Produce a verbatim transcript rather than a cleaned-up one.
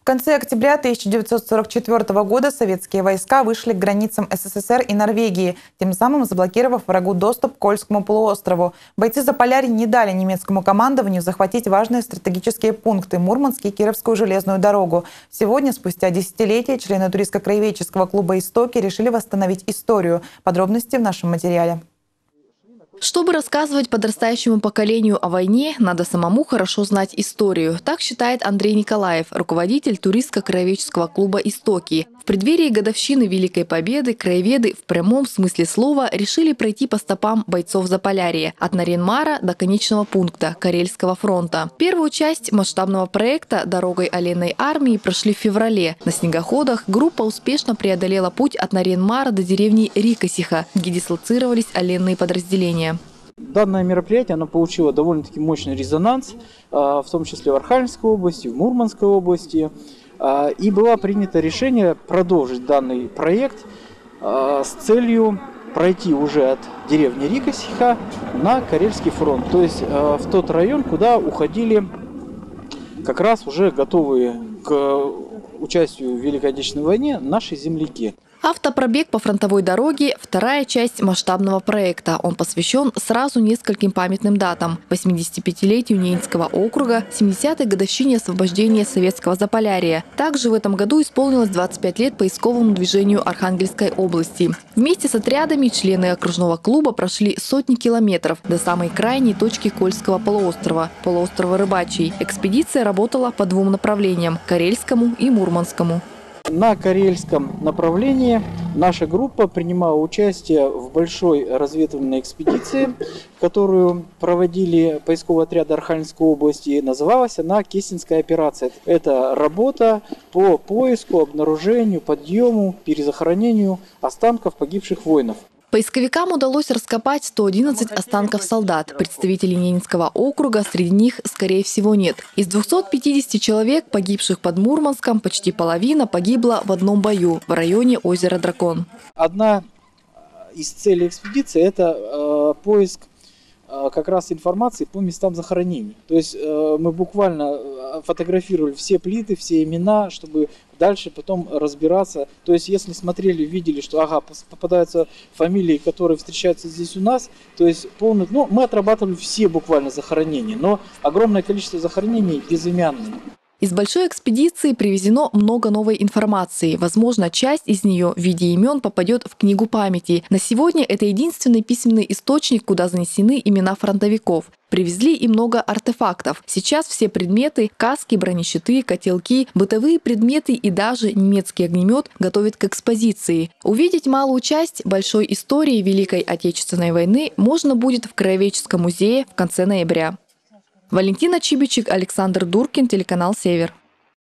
В конце октября тысяча девятьсот сорок четвёртого года советские войска вышли к границам СССР и Норвегии, тем самым заблокировав врагу доступ к Кольскому полуострову. Бойцы Заполярья не дали немецкому командованию захватить важные стратегические пункты – Мурманск и Кировскую железную дорогу. Сегодня, спустя десятилетия, члены туристско-краеведческого клуба «Истоки» решили восстановить историю. Подробности в нашем материале. Чтобы рассказывать подрастающему поколению о войне, надо самому хорошо знать историю. Так считает Андрей Николаев, руководитель туристско-краеведческого клуба «Истоки». В преддверии годовщины Великой Победы краеведы в прямом смысле слова решили пройти по стопам бойцов Заполярья от Нарьян-Мара до конечного пункта Карельского фронта. Первую часть масштабного проекта «Дорогой Оленной армии» прошли в феврале. На снегоходах группа успешно преодолела путь от Нарьян-Мара до деревни Рикосиха, где дислоцировались оленные подразделения. Данное мероприятие оно получило довольно-таки мощный резонанс, в том числе в Архангельской области, в Мурманской области. И было принято решение продолжить данный проект с целью пройти уже от деревни Рикосиха на Карельский фронт. То есть в тот район, куда уходили как раз уже готовые к участию в Великой Отечественной войне наши земляки. Автопробег по фронтовой дороге – вторая часть масштабного проекта. Он посвящен сразу нескольким памятным датам – восьмидесятипятилетию Ненецкого округа, семидесятой годовщине освобождения Советского Заполярья. Также в этом году исполнилось двадцать пять лет поисковому движению Архангельской области. Вместе с отрядами члены окружного клуба прошли сотни километров до самой крайней точки Кольского полуострова – полуострова Рыбачий. Экспедиция работала по двум направлениям – Карельскому и Мурманскому. На Карельском направлении наша группа принимала участие в большой разведывательной экспедиции, которую проводили поисковые отряды Архангельской области. Называлась она «Кесинская операция». Это работа по поиску, обнаружению, подъему, перезахоронению останков погибших воинов. Поисковикам удалось раскопать сто одиннадцать останков солдат. Представителей Ненецкого округа среди них, скорее всего, нет. Из двухсот пятидесяти человек, погибших под Мурманском, почти половина погибла в одном бою в районе озера Дракон. Одна из целей экспедиции – это э, поиск э, как раз информации по местам захоронений. То есть э, мы буквально фотографировали все плиты, все имена, чтобы дальше потом разбираться. То есть если смотрели, видели, что ага, попадаются фамилии, которые встречаются здесь у нас, то есть полный, ну, мы отрабатывали все буквально захоронения, но огромное количество захоронений безымянные. Из большой экспедиции привезено много новой информации. Возможно, часть из нее в виде имен попадет в книгу памяти. На сегодня это единственный письменный источник, куда занесены имена фронтовиков. Привезли и много артефактов. Сейчас все предметы – каски, бронещиты, котелки, бытовые предметы и даже немецкий огнемет готовят к экспозиции. Увидеть малую часть большой истории Великой Отечественной войны можно будет в Краеведческом музее в конце ноября. Валентина Чибичек, Александр Дуркин, телеканал «Север».